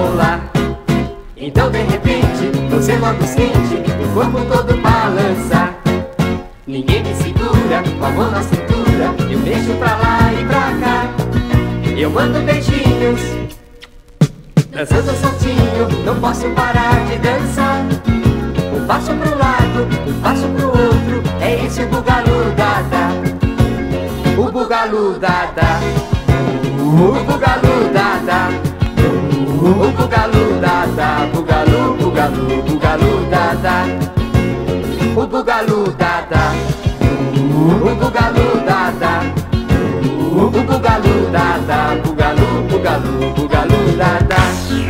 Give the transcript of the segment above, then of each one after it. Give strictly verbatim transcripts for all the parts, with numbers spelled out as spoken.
rebolar. Então de repente você logo sente o corpo todo balançar. Ninguém me segura, com a mão na cintura, eu mexo pra lá e pra cá. Eu mando beijinhos, dançando soltinho, não posso parar de dançar. Um passo pro lado, um passo pro outro, é esse o bugalu dada. O bugalu dada. O bugalu dada. O bugalu dada. Bugalu, bugalu, bugalu dada. O bugalu dada. O bugalu dada. O bugalu dada. Bugalu, bugalu, bugalu dada.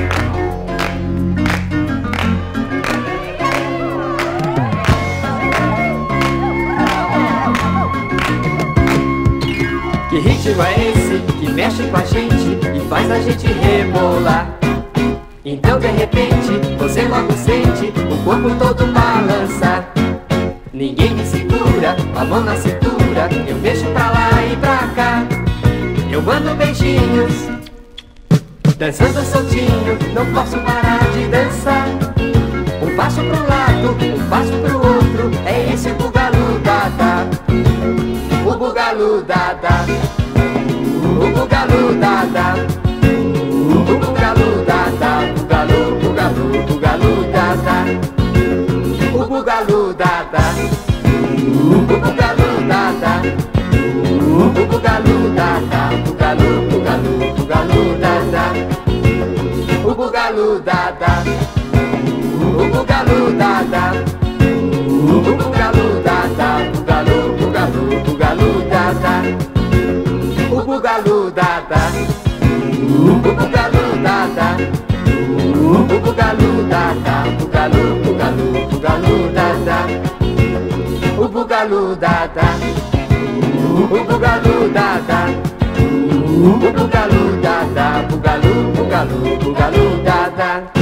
Que ritmo é esse que mexe com a gente e faz a gente rebolar? Então de repente você logo sente o corpo todo balançar. Ninguém me segura, a mão na cintura, eu mexo pra lá e pra cá. Eu mando beijinhos, dançando soltinho, não posso parar de dançar. Um passo pro lado, um passo pro outro, é esse o bugalu dada. O bugalu dada. O bugalu dada. O bugalu dada. Bugalu, bugalu, bugalu dada. O bugalu dada. O bugalu dada. O bugalu dada. Bugalu, bugalu, bugalu dada. O bugalu dada. O bugalu dada. O bugalu dada. Bugalu, bugalu, bugalu dada. O bugalu dada. O bugalu dada. O bugalu dada. Bugalu, bugalu, bugalu dada. O bugalu dada. O bugalu dada. O bugalu dada. Bugalu, bugalu, bugalu dada.